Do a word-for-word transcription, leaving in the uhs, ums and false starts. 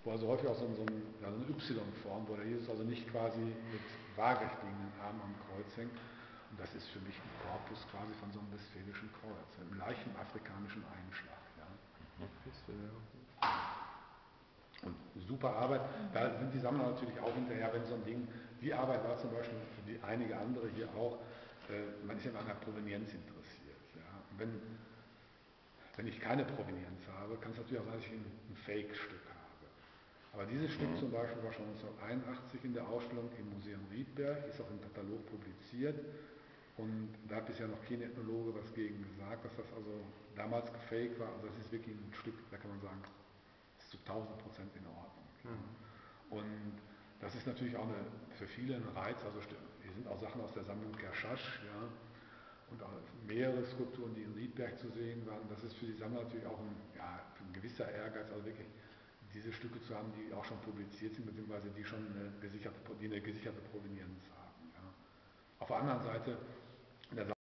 wo also häufig auch so, so, ein, ja, so eine Y-Form, wo der Jesus also nicht quasi mit waagerecht liegenden Armen am Kreuz hängt. Und das ist für mich ein Korpus quasi von so einem westfälischen Kreuz, mit einem leichten afrikanischen Einschlag. Ja. Und super Arbeit, da sind die Sammler natürlich auch hinterher, wenn so ein Ding, die Arbeit war zum Beispiel für die einige andere hier auch, äh, man ist ja an der Provenienz interessiert. Ja. Und wenn, wenn ich keine Provenienz habe, kann es natürlich auch sein, dass ich ein, ein Fake-Stück habe. Aber dieses Stück zum Beispiel war schon neunzehnhunderteinundachtzig in der Ausstellung im Museum Riedberg, ist auch im Katalog publiziert. Und da hat bisher noch kein Ethnologe was gegen gesagt, dass das also damals gefaked war. Also das ist wirklich ein Stück, da kann man sagen, ist zu tausend Prozent in Ordnung. Mhm. Und das ist natürlich auch eine, für viele ein Reiz. Also hier sind auch Sachen aus der Sammlung Kerschasch, ja, und auch mehrere Skulpturen, die in Riedberg zu sehen waren. Das ist für die Sammler natürlich auch ein, ja, ein gewisser Ehrgeiz, also wirklich diese Stücke zu haben, die auch schon publiziert sind, beziehungsweise die schon eine gesicherte, die eine gesicherte Provenienz haben. Ja. Auf der anderen Seite,